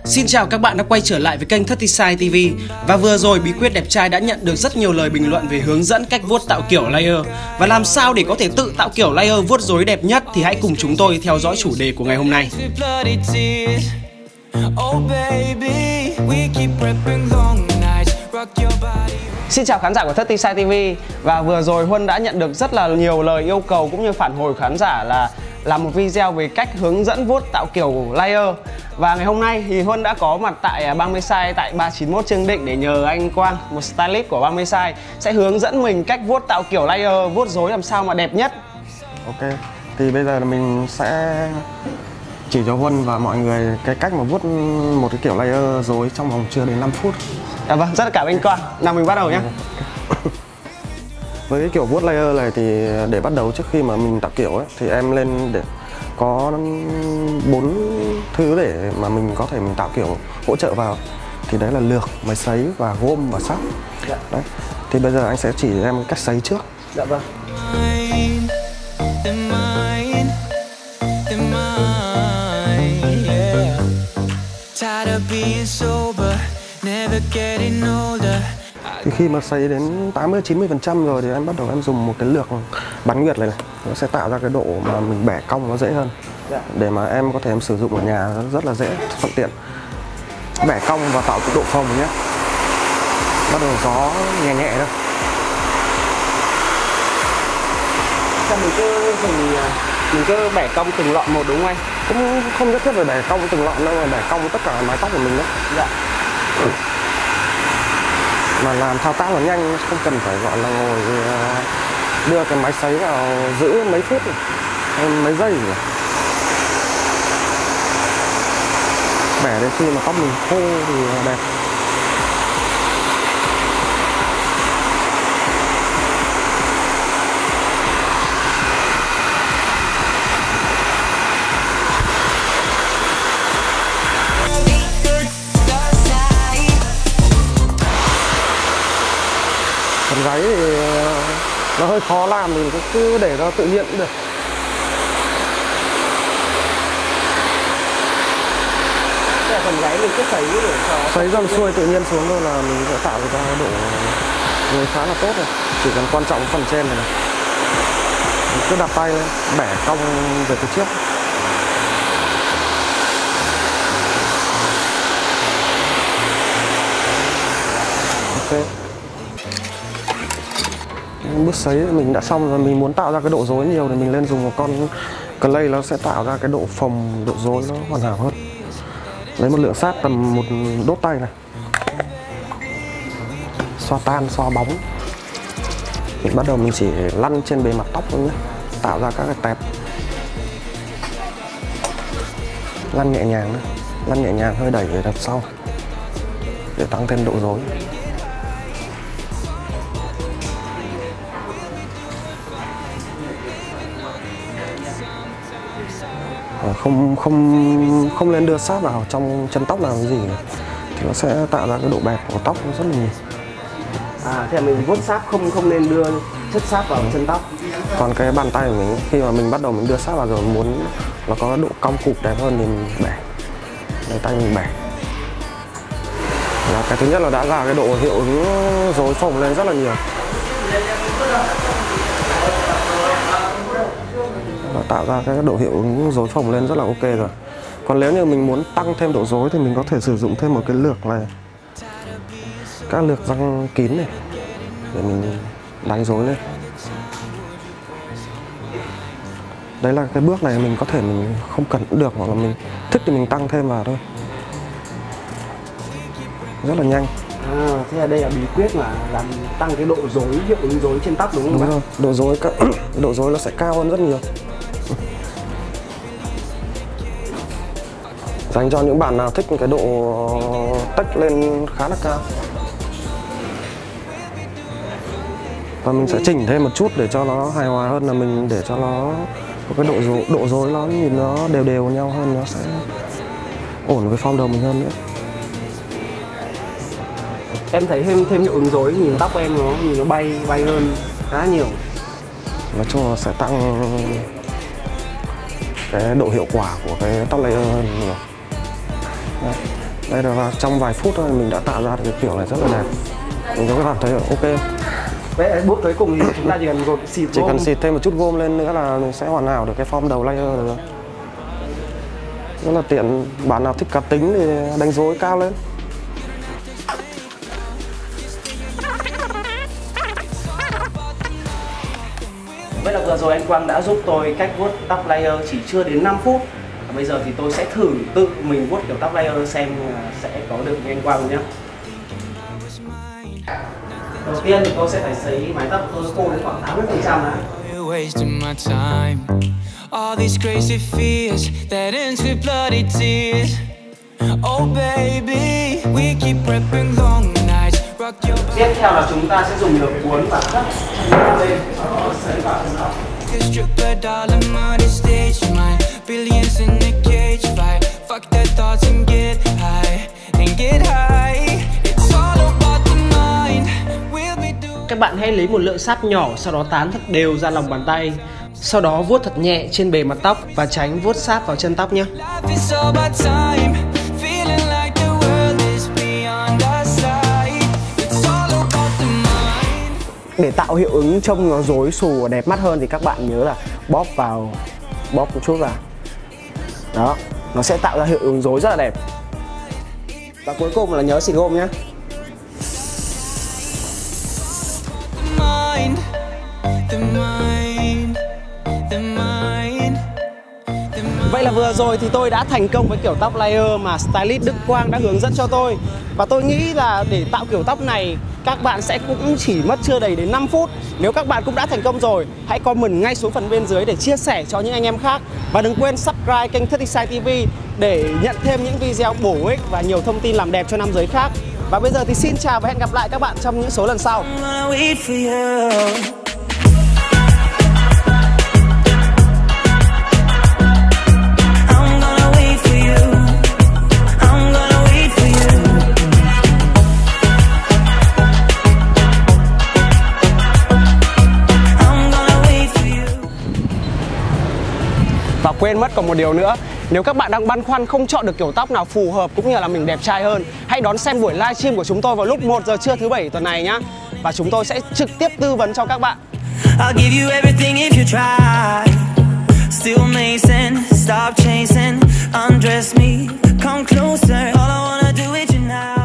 Xin chào các bạn đã quay trở lại với kênh 30Sai TV. Và vừa rồi Bí Quyết Đẹp Trai đã nhận được rất nhiều lời bình luận về hướng dẫn cách vuốt tạo kiểu layer. Và làm sao để có thể tự tạo kiểu layer vuốt rối đẹp nhất thì hãy cùng chúng tôi theo dõi chủ đề của ngày hôm nay. Xin chào khán giả của 30Sai TV. Và vừa rồi Huân đã nhận được rất là nhiều lời yêu cầu cũng như phản hồi của khán giả là làm một video về cách hướng dẫn vuốt tạo kiểu layer. Và ngày hôm nay thì Huân đã có mặt tại 30Sai tại 391 Trương Định để nhờ anh Quang, một stylist của 30Sai, sẽ hướng dẫn mình cách vuốt tạo kiểu layer, vuốt rối làm sao mà đẹp nhất. Ok, thì bây giờ là mình sẽ chỉ cho Huân và mọi người cái cách mà vuốt một cái kiểu layer rối trong vòng chưa đến 5 phút. Dạ vâng, rất là cảm ơn anh Quang. Nào mình bắt đầu nhé. Với cái kiểu vuốt layer này thì để bắt đầu trước khi mà mình tạo kiểu ấy, thì em lên để có 4 thứ để mà mình có thể mình tạo kiểu hỗ trợ vào. Thì đấy là lược, máy sấy và gôm và sắt. Dạ. Đấy. Thì bây giờ anh sẽ chỉ em cách sấy trước. Dạ vâng. Thì khi mà sấy đến 80-90% rồi thì em bắt đầu em dùng một cái lược bắn nguyệt này, nó sẽ tạo ra cái độ mà mình bẻ cong nó dễ hơn. Dạ. Để mà em có thể em sử dụng ở nhà rất là dễ, thuận tiện. Bẻ cong và tạo cái độ phồng nhé. Bắt đầu gió nhẹ nhẹ thôi. Sao mình cứ bẻ cong từng lọn một đúng không anh? Cũng không nhất thiết phải bẻ cong từng lọn đâu, mà bẻ cong tất cả mái tóc của mình đấy. Dạ. Mà làm thao tác là nhanh, không cần phải gọi là ngồi đưa cái máy sấy vào giữ mấy phút này, hay mấy giây rồi. Bẻ đến khi mà tóc mình khô thì đẹp. Phần gáy thì nó hơi khó làm, mình cứ để nó tự nhiên cũng được. Phần gáy mình cứ sấy để cho Sấy dần xuôi tự nhiên xuống thôi là mình sẽ tạo ra độ người khá là tốt rồi. Chỉ cần quan trọng phần trên này, mình cứ đặt tay lên, bẻ cong về phía trước. Ok. Bước sấy mình đã xong rồi, mình muốn tạo ra cái độ rối nhiều thì mình lên dùng một con clay, nó sẽ tạo ra cái độ phồng, độ rối nó hoàn hảo hơn. Lấy một lượng sáp tầm một đốt tay này, xoa tan, xoa bóng. Thì bắt đầu mình chỉ lăn trên bề mặt tóc thôi nhé, tạo ra các cái tẹp. Lăn nhẹ nhàng nữa, lăn nhẹ nhàng hơi đẩy về đằng sau để tăng thêm độ rối. Không nên đưa sáp vào trong chân tóc làm cái gì thì nó sẽ tạo ra cái độ bẹp của tóc rất là nhiều. Thế là mình vuốt sáp không nên đưa chất sáp vào chân tóc. Còn cái bàn tay của mình khi mà mình bắt đầu mình đưa sáp vào rồi, muốn nó có độ cong cụp đẹp hơn thì mình bẻ, lấy tay mình bẻ. Và cái thứ nhất là đã ra cái độ hiệu ứng rối phồng lên rất là nhiều. Và tạo ra cái độ hiệu ứng rối phồng lên rất là ok rồi. Còn nếu như mình muốn tăng thêm độ rối thì mình có thể sử dụng thêm một cái lược này, các lược răng kín này, để mình đánh rối lên. Đấy là cái bước này mình có thể mình không cần cũng được, hoặc là mình thích thì mình tăng thêm vào thôi. Rất là nhanh. Thế là đây là bí quyết mà làm tăng cái độ rối, hiệu ứng rối trên tóc đúng không? Đúng rồi, độ rối nó sẽ cao hơn rất nhiều. Dành cho những bạn nào thích cái độ tách lên khá là cao. Và mình sẽ chỉnh thêm một chút để cho nó hài hòa hơn, là mình để cho nó có cái độ rối nó nhìn nó đều đều nhau hơn, nó sẽ ổn với form đầu mình hơn nữa. Em thấy thêm hiệu ứng rối, nhìn tóc em nó bay hơn khá nhiều. Nói chung là sẽ tăng cái độ hiệu quả của cái top layer hơn nhiều. Đây là trong vài phút thôi mình đã tạo ra được cái kiểu này rất là đẹp. Mình có cảm thấy ok. Vậy bước tới cùng thì chúng ta chỉ cần xịt Chỉ cần xịt thêm một chút gôm lên nữa là mình sẽ hoàn hảo được cái form đầu layer rồi. Rất là tiện, bạn nào thích cá tính thì đánh rối cao lên. Vậy là vừa rồi anh Quang đã giúp tôi cách vuốt tóc layer chỉ chưa đến 5 phút. Bây giờ thì tôi sẽ thử tự mình vuốt kiểu tóc layer xem sẽ có được như anh Quang nhé. Đầu tiên thì tôi sẽ phải sấy mái tóc tôi khô đến khoảng 80% này. Tiếp theo là chúng ta sẽ dùng lược cuốn và cắt lên sấy vào trong tóc. Các bạn hãy lấy một lượng sáp nhỏ, sau đó tán thật đều ra lòng bàn tay. Sau đó vuốt thật nhẹ trên bề mặt tóc và tránh vuốt sáp vào chân tóc nhé. Để tạo hiệu ứng trông nó rối xù và đẹp mắt hơn thì các bạn nhớ là bóp một chút vào. Đó, nó sẽ tạo ra hiệu ứng rối rất là đẹp. Và cuối cùng là nhớ xịt gôm nhé. Vậy là vừa rồi thì tôi đã thành công với kiểu tóc layer mà stylist Đức Quang đã hướng dẫn cho tôi. Và tôi nghĩ là để tạo kiểu tóc này các bạn sẽ cũng chỉ mất chưa đầy đến 5 phút. Nếu các bạn cũng đã thành công rồi, hãy comment ngay xuống phần bên dưới để chia sẻ cho những anh em khác. Và đừng quên subscribe kênh 30 Style TV để nhận thêm những video bổ ích và nhiều thông tin làm đẹp cho nam giới khác. Và bây giờ thì xin chào và hẹn gặp lại các bạn trong những số lần sau. Và quên mất còn một điều nữa, nếu các bạn đang băn khoăn không chọn được kiểu tóc nào phù hợp cũng như là mình đẹp trai hơn, hãy đón xem buổi livestream của chúng tôi vào lúc 1 giờ trưa thứ Bảy tuần này nhá. Và chúng tôi sẽ trực tiếp tư vấn cho các bạn. I'll give you everything if you try. Still amazing, stop chasing, undress me, come closer. All I wanna do is you now.